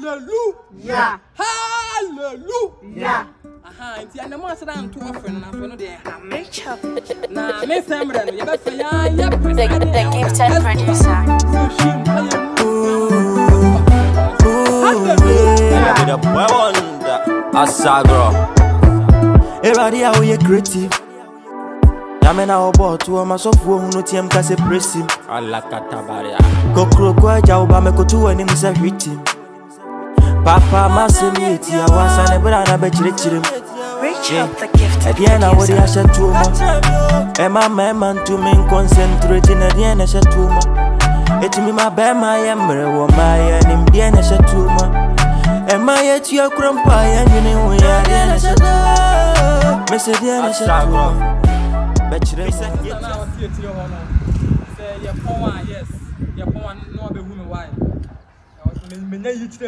Hallelujah. Hallelujah. Aha, nti ana mo asada nto ofren na afre no de na me sembre no ye be fa ya The gifted producer. Hallelujah. The boy wonder Asagro. Everybody how you creative. Yamena obo to ma sofu hunu tiem ka se presi. Alakatabaria. Kokro kwa ja oba me kotu ani misa hwiti. Papa masemiti awasa ne bra na be chirechirem. Reach up the gifted Again I would asha tuma. Emma man to me concentrate in again asha tuma. Etimi ma be ma yemre wo ma ya nim de na asha tuma. Emma yet you crumpa ya nyune wo ya de na asha tuma. Mese de na asha tuma. Bechire say ye pon yes ye pon no be hu me why me nya yi